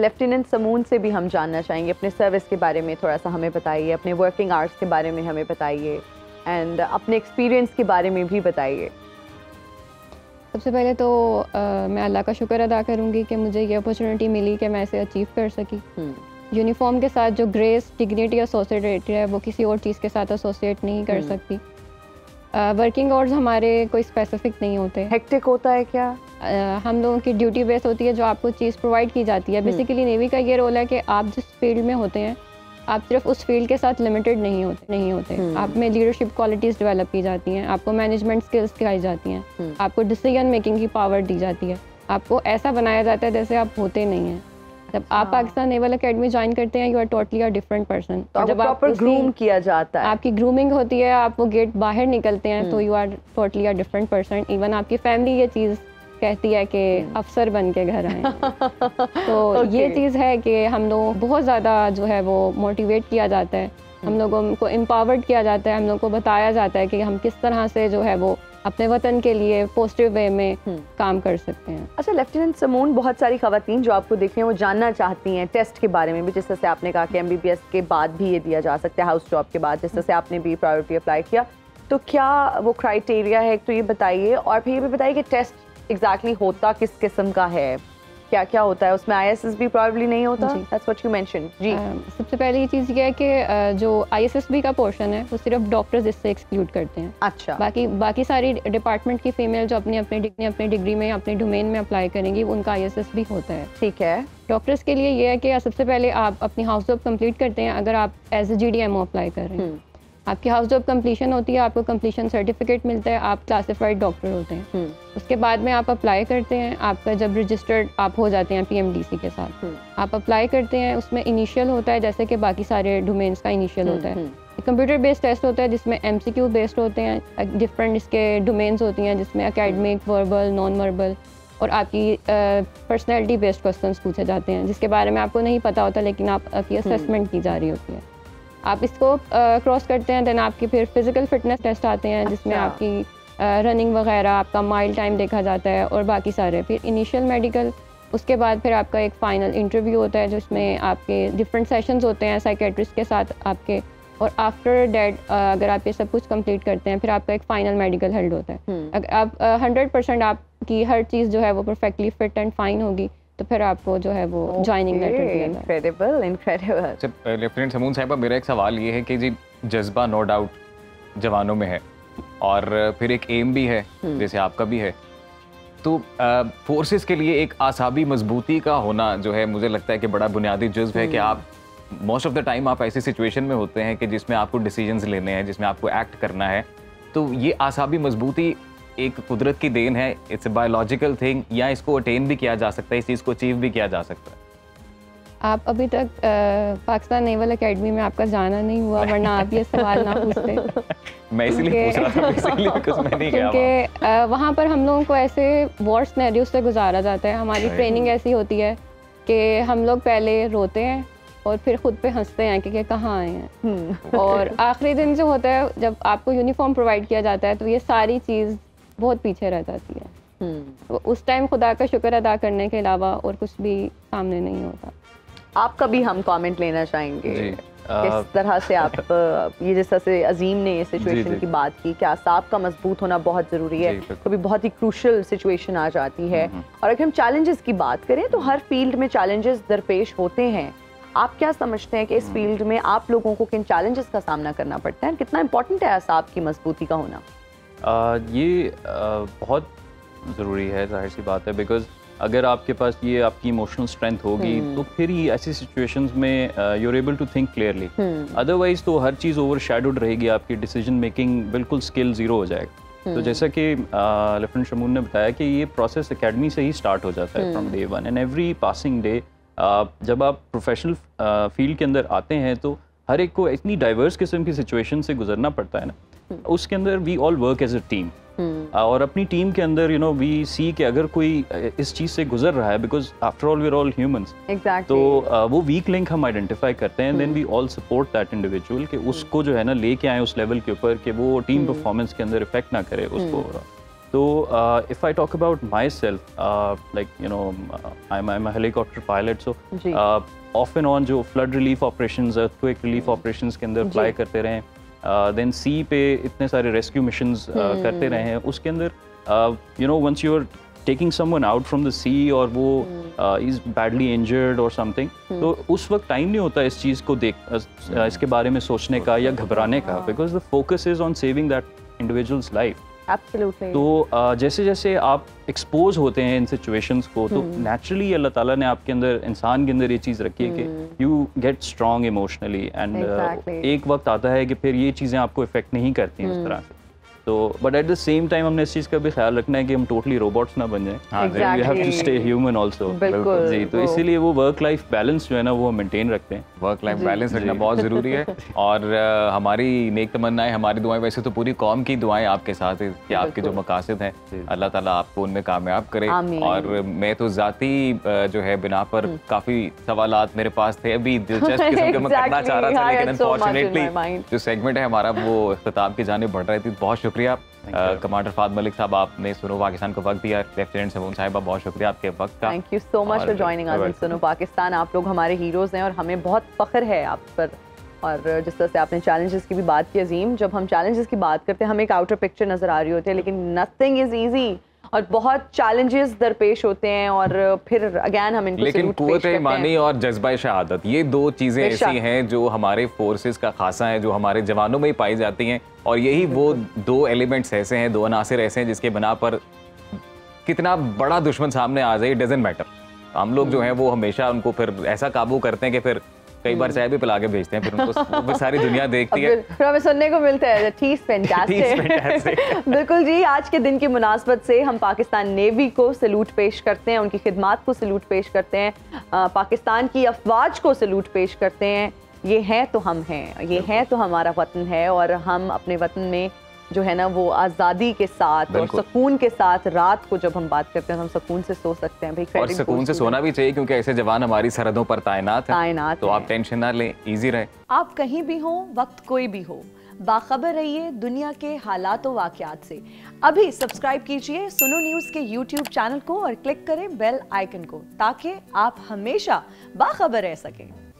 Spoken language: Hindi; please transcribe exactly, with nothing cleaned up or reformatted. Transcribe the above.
लेफ्टिनेंट समून से भी हम जानना चाहेंगे अपने सर्विस के बारे में, थोड़ा सा हमें बताइए, अपने वर्किंग आवर्स के बारे में हमें बताइए एंड अपने एक्सपीरियंस के बारे में भी बताइए। सबसे पहले तो आ, मैं अल्लाह का शुक्र अदा करूँगी कि मुझे ये अपॉर्चुनिटी मिली कि मैं इसे अचीव कर सकी। यूनिफॉर्म के साथ जो ग्रेस, डिग्निटी एसोसिएटेड है वो किसी और चीज़ के साथ एसोसिएट नहीं कर सकती। वर्किंग आवर्स हमारे कोई स्पेसिफिक नहीं होते। हेक्टिक होता है क्या? uh, हम लोगों की ड्यूटी बेस होती है, जो आपको चीज़ प्रोवाइड की जाती है। बेसिकली नेवी का ये रोल है कि आप जिस फील्ड में होते हैं आप सिर्फ उस फील्ड के साथ लिमिटेड नहीं होते नहीं होते आप में लीडरशिप क्वालिटीज़ डेवलप की जाती हैं, आपको मैनेजमेंट स्किल्स सिखाई जाती हैं, आपको डिसीजन मेकिंग की पावर दी जाती है, आपको ऐसा बनाया जाता है जैसे आप होते नहीं हैं। जब आप पाकिस्तान नेवल एकेडमी ज्वाइन करते हैं you are totally a different person. तो जब आप ग्रूम किया जाता है, आपकी ग्रूमिंग होती है, आप वो गेट बाहर निकलते हैं तो you are totally a different person. Even आपकी फैमिली ये चीज़ कहती है कि अफसर बन के घर आए। तो okay. ये चीज़ है कि हम लोग बहुत ज़्यादा जो है वो मोटिवेट किया जाता है, हम लोगों को एम्पावर्ड किया जाता है, हम लोगों को बताया जाता है कि हम किस तरह से जो है वो अपने वतन के लिए पॉजिटिव वे में काम कर सकते हैं। अच्छा लेफ्टिनेंट समून, बहुत सारी खवातीन जो आपको देख रही हैं वो जानना चाहती हैं टेस्ट के बारे में भी, जिस तरह से आपने कहा कि एमबीबीएस के बाद भी ये दिया जा सकता है, हाउस जॉब के बाद, जिस तरह से आपने भी प्रायोरिटी अप्लाई किया, तो क्या वो क्राइटेरिया है तो ये बताइए। और फिर ये भी बताइए कि टेस्ट एग्जैक्टली exactly होता किस किस्म का है, क्या क्या होता है उसमें? आईएसएस भी प्रोबेबली नहीं होता? That's what you mentioned. जी uh, सबसे पहले ये चीज़ ये है कि uh, जो आईएसएसबी का पोर्शन है वो सिर्फ डॉक्टर्स इससे एक्सक्लूड करते हैं। अच्छा। बाकी बाकी सारी डिपार्टमेंट की फीमेल जो अपनी अपनी डिग्री अपनी डिग्री में अपने डोमेन में अप्लाई करेंगी उनका आईएसएस भी होता है। ठीक है। डॉक्टर्स के लिए ये है कि सबसे पहले आप अपनी हाउस जॉब कंप्लीट करते हैं। अगर आप एज ए जीडीएमओ अप्लाई कर रहे हैं, आपकी हाउस जॉब कंप्लीशन होती है, आपको कंप्लीशन सर्टिफिकेट मिलता है, आप क्लासिफाइड डॉक्टर होते हैं। उसके बाद में आप अप्लाई करते हैं, आपका जब रजिस्टर्ड आप हो जाते हैं पीएमडीसी के साथ, आप अप्लाई करते हैं। उसमें इनिशियल होता है जैसे कि बाकी सारे डोमेन्स का इनिशियल होता है। कंप्यूटर बेस्ड टेस्ट होता है जिसमें एमसीक्यू बेस्ड होते हैं, डिफरेंट इसके डोमेन्स होती हैं जिसमें एकेडमिक, वर्बल, नॉन वर्बल और आपकी पर्सनैलिटी बेस्ड क्वेश्चंस पूछे जाते हैं जिसके बारे में आपको नहीं पता होता लेकिन आप आपकी असेसमेंट की जा रही होती है। आप इसको क्रॉस uh, करते हैं, देन आपकी फिर फिजिकल फिटनेस टेस्ट आते हैं जिसमें अच्छा। आपकी रनिंग uh, वगैरह, आपका माइल टाइम देखा जाता है और बाकी सारे फिर इनिशियल मेडिकल। उसके बाद फिर आपका एक फ़ाइनल इंटरव्यू होता है जिसमें आपके डिफरेंट सेशंस होते हैं साइकेट्रिस्ट के साथ आपके, और आफ्टर डैट uh, अगर आप ये सब कुछ कंप्लीट करते हैं फिर आपका एक फ़ाइनल मेडिकल हेल्ड होता है। अगर आप हंड्रेड परसेंट आपकी हर चीज़ जो है वो परफेक्टली फिट एंड फाइन होगी तो फिर आपको जो है वो ज्वाइनिंग लेटर दिया जाएगा। Incredible incredible. लेफ्टिनेंट समून साहिबा, मेरा एक सवाल ये है कि जी जज्बा नो डाउट जवानों में है और फिर एक एम भी है जैसे आपका भी है, तो फोर्सेस के लिए एक आसाबी मजबूती का होना जो है मुझे लगता है कि बड़ा बुनियादी जुज़्व है कि आप मोस्ट ऑफ द टाइम आप ऐसी सिचुएशन में होते हैं कि जिसमें आपको डिसीजंस लेने हैं, जिसमें आपको एक्ट करना है, तो ये आसाबी मजबूती एक कुदरत की देन है, इट्स अ बायोलॉजिकल थिंग, या इसको अटेन भी किया जा सकता है, इस चीज़ को अचीव भी किया जा सकता है? आप अभी तक पाकिस्तान नेवल एकेडमी में आपका जाना नहीं हुआ वरना आप ये सवाल ना पूछते। मैं इसीलिए पूछ रहा था बेसिकली बिकॉज़ मैं नहीं गया वहाँ। क्योंकि वहाँ पर हम लोगों को ऐसे वॉर सिनेरियो से गुजारा जाता है। हमारी ट्रेनिंग ऐसी होती है कि हम लोग पहले रोते हैं और फिर खुद पे हंसते हैं कि कहाँ आए हैं, और आखिरी दिन जो होता है जब आपको यूनिफॉर्म प्रोवाइड किया जाता है तो ये सारी चीज़ बहुत पीछे रह जाती है। तो उस टाइम खुदा का शुक्र अदा करने के अलावा और कुछ भी सामने नहीं होता। आपका भी हम कमेंट लेना चाहेंगे किस तरह से आप ये जैसा से अजीम ने ये सिचुएशन की बात की कि असाब का मजबूत होना बहुत ज़रूरी है, कभी तो बहुत ही क्रूशल सिचुएशन आ जाती है। और अगर हम चैलेंजेस की बात करें तो हर फील्ड में चैलेंजेस दरपेश होते हैं। आप क्या समझते हैं कि इस फील्ड में आप लोगों को किन चैलेंजेस का सामना करना पड़ता है, कितना इम्पोर्टेंट है असाब की मजबूती का होना? आ, ये आ, बहुत ज़रूरी है, जाहिर सी बात है, बिकॉज अगर आपके पास ये आपकी इमोशनल स्ट्रेंथ होगी तो फिर ही ऐसी सिचुएशंस में you are able to think clearly. Otherwise तो हर चीज़ ओवर शैडोड रहेगी, आपकी डिसीजन मेकिंग बिल्कुल स्किल ज़ीरो हो जाएगा। तो जैसा कि लेफ्टिनेंट शमून ने बताया कि ये प्रोसेस एकेडमी से ही स्टार्ट हो जाता है from day one, and every passing day जब आप प्रोफेशनल फील्ड के अंदर आते हैं तो हर एक को इतनी डाइवर्स किस्म की सिचुएशन से गुजरना पड़ता है ना, उसके अंदर we all work as a team, और अपनी टीम के अंदर यू नो वी सी कि अगर कोई इस चीज़ से गुजर रहा है, because after all we are all humans, तो uh, वो वीक लिंक हम आइडेंटिफाई करते हैं, then we all support that individual कि उसको जो है ना लेके आए उस लेवल के ऊपर कि वो टीम परफॉर्मेंस के अंदर इफेक्ट ना करे उसको। तो if I talk about myself, like you know I am a helicopter pilot, so off and on जो flood relief operations, earthquake relief operations के अंदर फ्लाई करते रहे, देन सी पे इतने सारे रेस्क्यू मिशंस करते रहे हैं, उसके अंदर you know once you are taking someone out from the sea और वो इज बैडली इंजर्ड और समथिंग, तो उस वक्त टाइम नहीं होता इस चीज़ को देख uh, इसके बारे में सोचने का या घबराने का, because the focus is on saving that individual's life. Absolutely. तो uh, जैसे जैसे आप एक्सपोज होते हैं इन सिचुएशंस को, तो नेचुरली अल्लाह ताला ने आपके अंदर, इंसान के अंदर ये चीज़ रखी है कि you get strong emotionally, and एक वक्त आता है कि फिर ये चीज़ें आपको इफेक्ट नहीं करती हैं उस तरह से। तो but at the same time हमने इस चीज़ का भी ख्याल रखना है कि हम टोटली रोबोट्स ना बन जाएं, we have to stay human also. जी, तो इसीलिए वो वर्क लाइफ बैलेंस जो है ना वो हम मेंटेन रखते हैं। वर्क लाइफ बैलेंस रखना बहुत ज़रूरी है, और uh, हमारी नेक तमन्नाएं, हमारी दुआएं, वैसे तो पूरी कौम की दुआएं आपके साथ है कि आपके जो मकासद हैं अल्लाह ताला आपको उनमें कामयाब करे। और मैं तो ज़ाती जो है बिना पर काफ़ी सवालात मेरे पास थे, अभी दिलचस्प किस्म के मैं करना चाह रहा था, लेकिन अनफॉर्चुनेटली जो सेगमेंट है हमारा वो इख्तिताम की जानिब बढ़ रही थी। बहुत शुक्रिया कमांडर फाद मलिक साहब, आपने सुनो पाकिस्तान को वक्त दिया। लेफ्टिनेंट समून साहिबा, बहुत शुक्रिया आपके वक्त का। Thank you so much for joining us in Suno Pakistan. आप लोग हमारे हीरोज़ हैं और हमें बहुत फ़ख्र है आप पर। और जिस तरह से आपने चैलेंजेस की भी बात की अजीम, जब हम चैलेंजेस की बात करते हैं हमें एक आउटर पिक्चर नज़र आ रही होती है, लेकिन नथिंग इज़ ईजी और बहुत चैलेंजेस दरपेश होते हैं, और फिर अगेन हम इनको लेकिन कुव्वत ईमानी और जज्बा शहादत, ये दो चीज़ें ऐसी हैं जो हमारे फोर्सेस का खासा है, जो हमारे जवानों में ही पाई जाती हैं, और यही वो दो एलिमेंट्स ऐसे हैं, दो अनासिर ऐसे हैं जिसके बना पर कितना बड़ा दुश्मन सामने आ जाए डजंट मैटर, हम लोग जो हैं वो हमेशा उनको फिर ऐसा काबू करते हैं कि फिर कई बार चाय भी पिला के भेजते हैं, फिर उनको वो सारी दुनिया देखती है, फिर हमें सुनने को मिलता है टीस फैंटास्टिक। बिल्कुल जी, आज के दिन की मुनासबत से हम पाकिस्तान नेवी को सलूट पेश करते हैं, उनकी खिदमात को सलूट पेश करते हैं, पाकिस्तान की अफवाज को सलूट पेश करते हैं। ये हैं तो हम हैं, ये हैं तो हमारा वतन है, और हम अपने वतन में जो है ना वो आज़ादी के साथ और सुकून के साथ रात को जब हम बात करते हैं हम सुकून से सो सकते हैं भाई, और सुकून से सोना भी चाहिए, क्योंकि ऐसे जवान हमारी सरहदों पर तैनात हैं, तैनात तो आप टेंशन ना लें, इजी रहे। आप कहीं भी हो, वक्त कोई भी हो, बाखबर रहिए दुनिया के हालात व वाक़यात से। अभी सब्सक्राइब कीजिए सुनो न्यूज़ के यूट्यूब चैनल को और क्लिक करें बेल आइकन को, ताकि आप हमेशा बाखबर रह सकें।